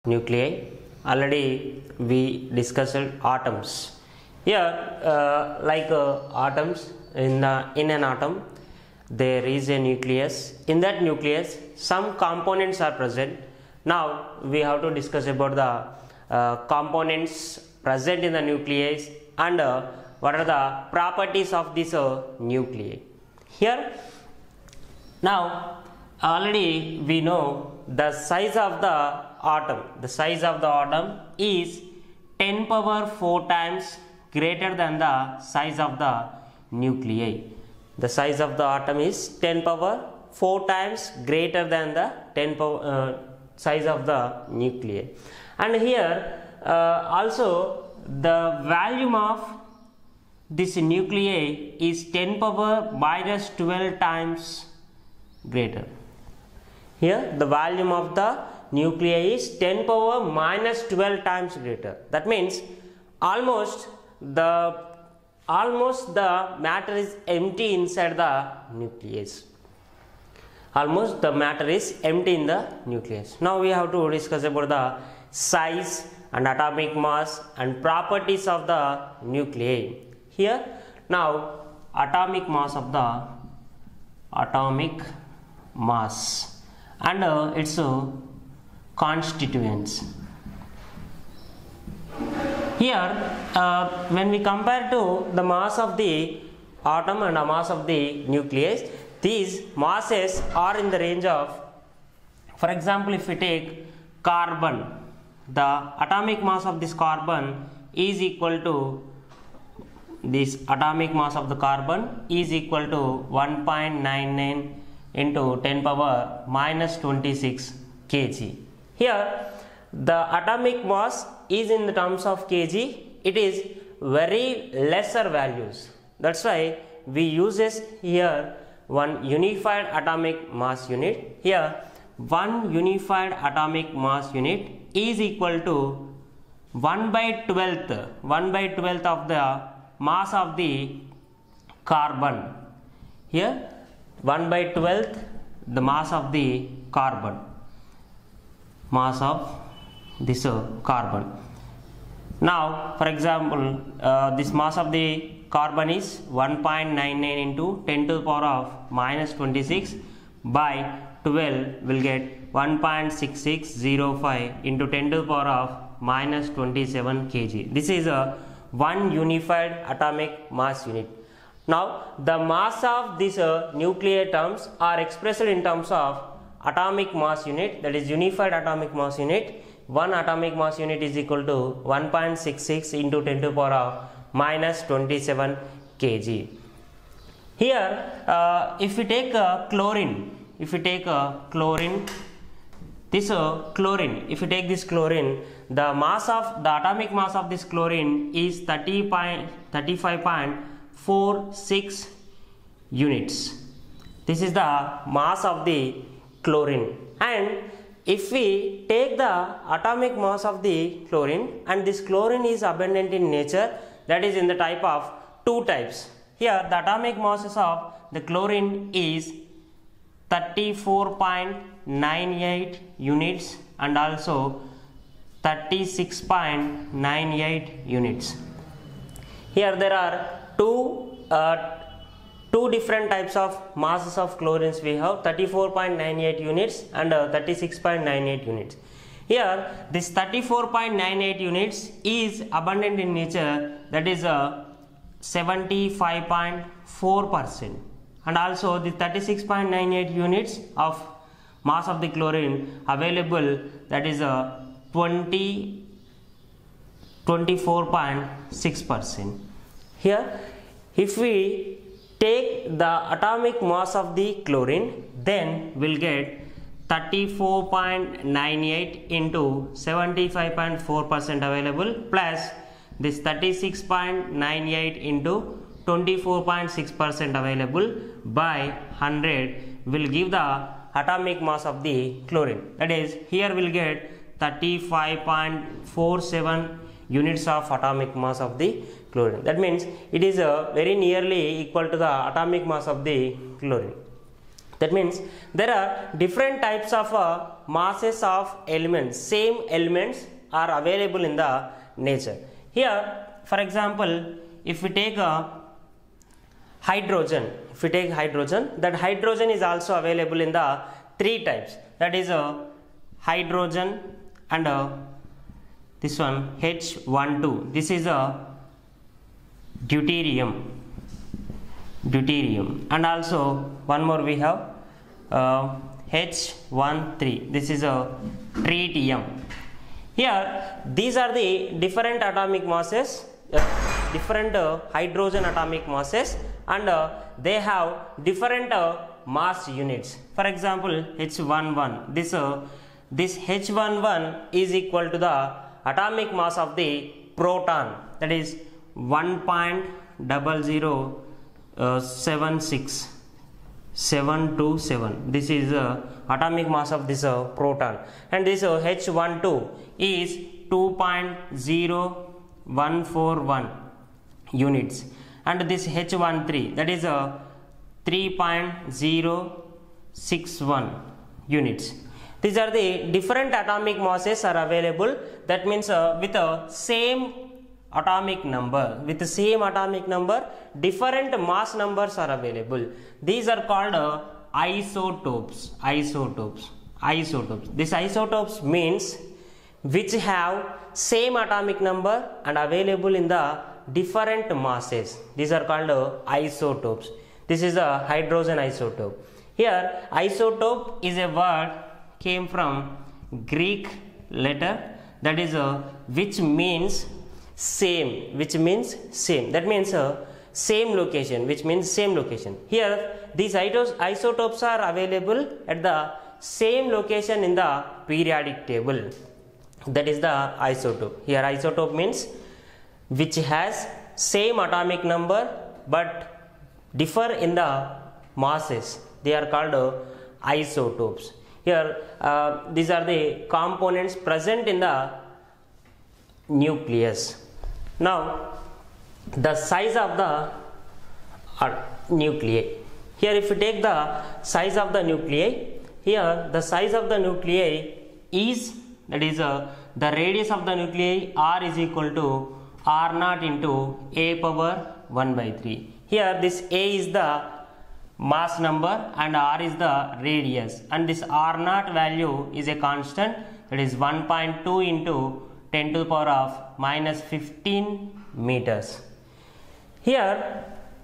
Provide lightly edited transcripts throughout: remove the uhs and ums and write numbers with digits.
nuclei. Already we discussed atoms. Here atoms, in an atom there is a nucleus. In that nucleus some components are present. Now we have to discuss about the components present in the nucleus and what are the properties of this nuclei. Here now already we know the size of the atom. The size of the atom is 10 power 4 times greater than the size of the nuclei. The size of the atom is 10 power 4 times greater than the size of the nuclei. And here also the volume of this nuclei is 10 power minus 12 times greater. Here the volume of the nuclei is 10 power minus 12 times greater. That means almost the matter is empty inside the nucleus. Almost the matter is empty in the nucleus. Now we have to discuss about the size and atomic mass and properties of the nuclei. Here now atomic mass and its constituents. Here when we compare to the mass of the atom and the mass of the nucleus, these masses are in the range of, for example, if we take carbon, the atomic mass of this carbon is equal to, this atomic mass of the carbon is equal to 1.99 into 10 power minus 26 kg. Here the atomic mass is in the terms of kg. It is very lesser values. That's why we uses here one unified atomic mass unit. Here one unified atomic mass unit is equal to 1/12 of the mass of the carbon. Here 1/12 the mass of the carbon, mass of this carbon. Now for example this mass of the carbon is 1.99 into 10 to the power of minus 26 by 12 will get 1.6605 into 10 to the power of minus 27 kg. This is a one unified atomic mass unit. Now the mass of these nuclear terms are expressed in terms of atomic mass unit, that is unified atomic mass unit. One atomic mass unit is equal to 1.66 into 10 to the power of minus 27 kg. Here if we take chlorine, if we take chlorine, this chlorine, if you take this chlorine, the mass of the atomic mass of this chlorine is 35.46 units. This is the mass of the chlorine. And if we take the atomic mass of the chlorine, and this chlorine is abundant in nature, that is in the type of two types. Here the atomic masses of the chlorine is 34.98 units and also 36.98 units. Here there are two different types of masses of chlorines. We have 34.98 units and 36.98 units. Here this 34.98 units is abundant in nature, that is 75.4%, and also the 36.98 units of mass of the chlorine available, that is 24.6%. Here if we take the atomic mass of the chlorine, then we'll get 34.98 into 75.4% available plus this 36.98 into 24.6% available by 100 will give the atomic mass of the chlorine. That is, here we'll get 35.47 units of atomic mass of the chlorine. That means it is very nearly equal to the atomic mass of the chlorine. That means there are different types of masses of elements. Same elements are available in the nature. Here, for example, if we take hydrogen, that hydrogen is also available in the three types. That is hydrogen and this one H12. This is a deuterium, and also one more we have H13. This is a tritium. Here these are the different atomic masses, different hydrogen atomic masses, and they have different mass units. For example, H11, this H11 is equal to the atomic mass of the proton, that is 1.076.727. This is atomic mass of this proton, and this H12 is 2.0141 units, and this H13, that is 3.061 units. These are the different atomic masses are available. That means with the same atomic number, different mass numbers are available. These are called isotopes. This isotopes means which have same atomic number and available in the different masses. These are called isotopes. This is a hydrogen isotope. Here isotope is a word came from Greek letter, that is which means same, that means same location, which means same location. Here these isotopes are available at the same location in the periodic table. That is the isotope. Here isotope means which has same atomic number but differ in the masses. They are called isotopes. Here these are the components present in the nucleus. Now the size of the nuclei. Here if you take the size of the nuclei, here the size of the nuclei is, that is the radius of the nuclei r is equal to r0 into a power 1/3. Here this a is the mass number and r is the radius, and this r0 value is a constant, that is 1.2 into 10 to the power of minus 15 meters. Here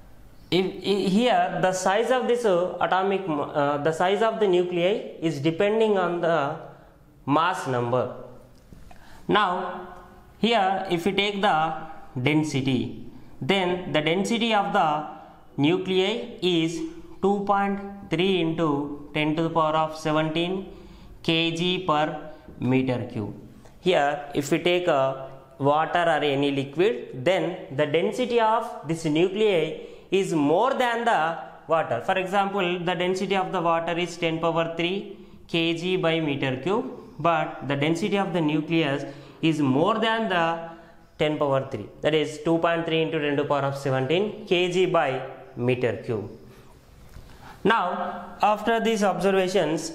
the size of this the size of the nuclei is depending on the mass number. Now here if you take the density, then the density of the nuclei is 2.3 into 10 to the power of 17 kg per meter cube. Here if we take water or any liquid, then the density of this nuclei is more than the water. For example, the density of the water is 10 power 3 kg by meter cube, but the density of the nucleus is more than the 10 power 3, that is 2.3 into 10 to the power of 17 kg by meter cube. Now after these observations,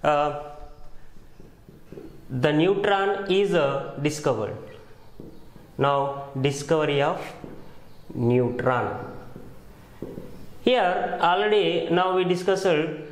the neutron is discovered. Now discovery of neutron. Here already now we discussed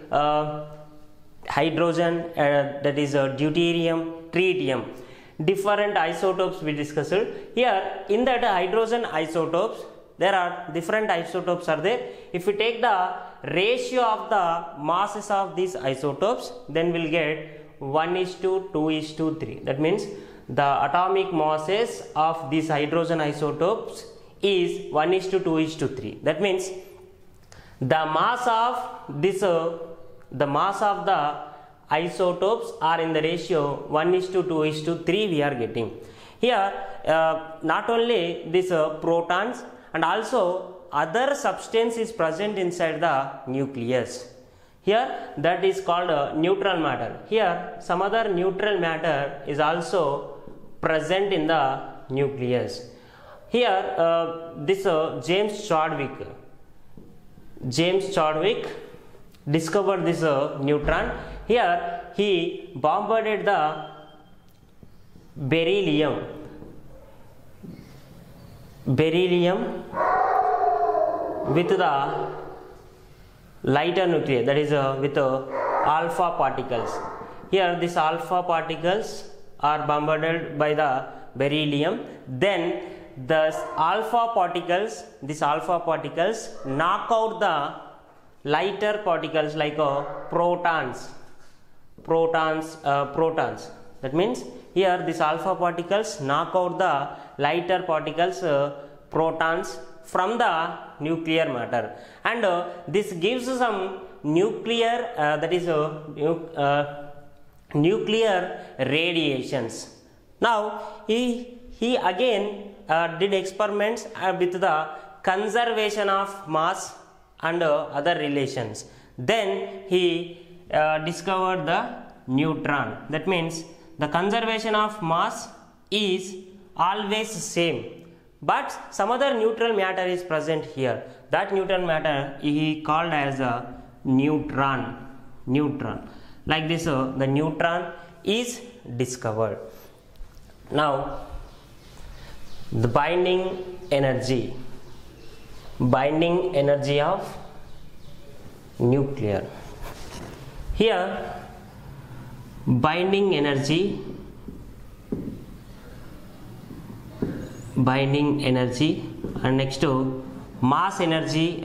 hydrogen, that is deuterium, tritium, different isotopes we discussed. Here in that hydrogen isotopes, there are different isotopes are there. If we take the ratio of the masses of these isotopes, then we'll get 1:2:3. That means the atomic masses of these hydrogen isotopes is 1:2:3. That means the mass of this the mass of the isotopes are in the ratio 1:2:3 we are getting. Here not only these protons and also other substance is present inside the nucleus. Here that is called neutral matter. Here some other neutral matter is also present in the nucleus. Here this James Chadwick discovered this neutron. Here he bombarded the beryllium with the lighter nuclei, that is with alpha particles. Here these alpha particles are bombarded by the beryllium. Then these alpha particles knock out the lighter particles like protons. That means here these alpha particles knock out the lighter particles, protons, from the nuclear matter, and this gives some nuclear nuclear radiations. Now he again did experiments with the conservation of mass and other relations. Then he discovered the neutron. That means the conservation of mass is always same, but some other neutral matter is present here. That neutral matter he called as a neutron. Like this, the neutron is discovered. Now the binding energy of nuclear. Here binding energy and next to mass energy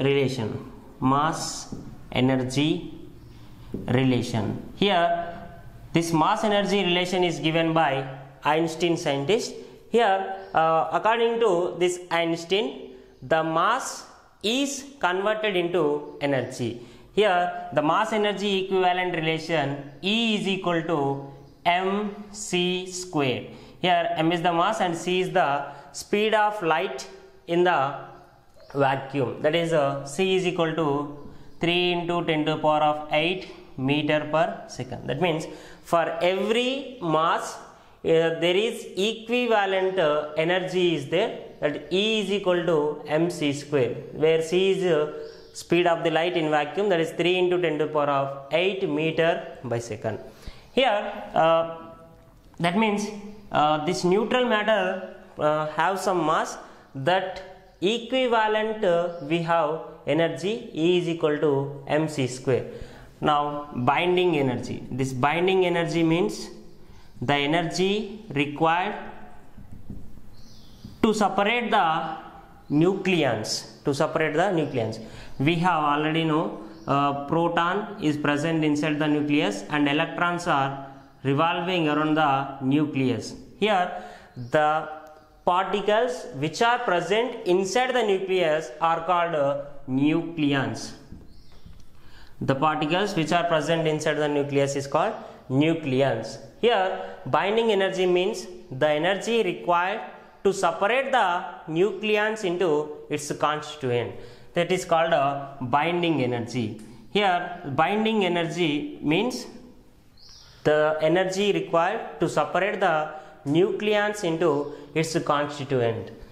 relation. Here this mass energy relation is given by Einstein scientist. Here according to this Einstein, the mass is converted into energy. Here the mass energy equivalent relation E is equal to mc square. Here m is the mass and c is the speed of light in the vacuum. That is c is equal to 3 into 10 to the power of 8 meter per second. That means for every mass there is equivalent energy is there, that E is equal to mc square, where c is speed of the light in vacuum, that is 3 into 10 to the power of 8 meter by second. Here that means this neutral matter have some mass, that equivalent we have energy E is equal to mc square. Now binding energy. This binding energy means the energy required to separate the nucleons. We have already know proton is present inside the nucleus and electrons are revolving around the nucleus. Here the particles which are present inside the nucleus are called nucleons. The particles which are present inside the nucleus is called nucleons. Here binding energy means the energy required to separate the nucleons into its constituent. That is called binding energy. Here binding energy means the energy required to separate the nucleons into its constituent.